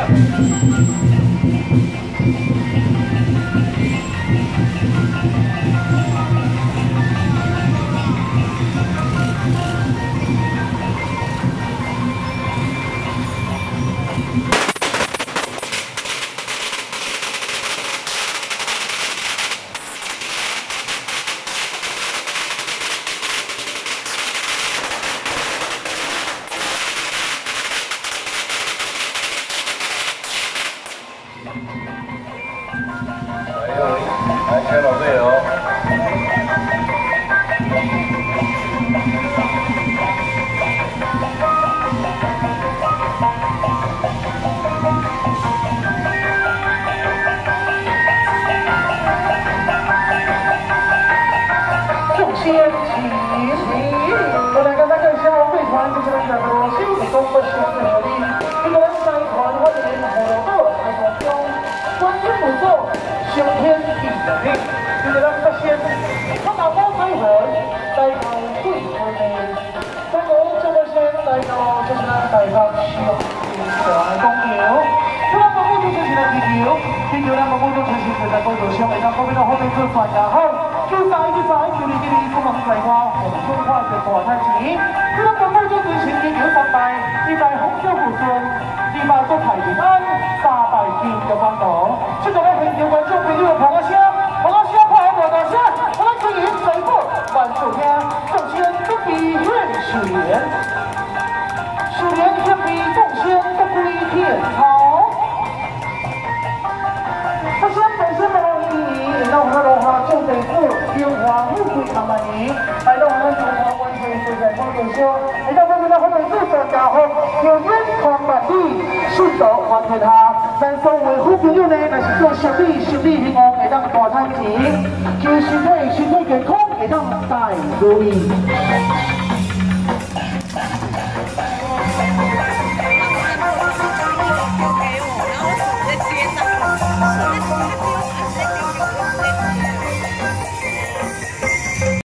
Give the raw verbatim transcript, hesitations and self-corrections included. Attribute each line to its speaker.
Speaker 1: 来，先老队友。
Speaker 2: 众仙齐齐，我来跟大家介绍队团就是咱的罗小的东北小队合力，这个咱三团我们联合到台中中，观音武座。 上天地的力，就是咱北仙，我大宝开会，大头对开面，中国中国仙来到就是咱台北市上的公牛，咱个古都就是咱地球，地球咱个古都就是就在高度上，会当嗰边到后面做船也好，做大做大，叫你叫你不能在我红春花就大太子，咱个古都就是地球三代，一代红烧福顺，二代做太平安，三代建就关岛，这个咧现场观众。 朋友，捧个声，捧个声，快乐大声！我们欢迎水部万寿兄，众仙不比愿十年，十年天比众仙不归天朝。不仙本身不容易，来到我们龙华种地府，荣华富贵长满年。来到我们中华万岁岁在高头说，来到我们的后面做做家伙，有眼看百里，顺道还天下。 咱所谓好朋友呢，若是做实力、实力兴旺，会当大赚钱；就身体、身体健康，会当大如意。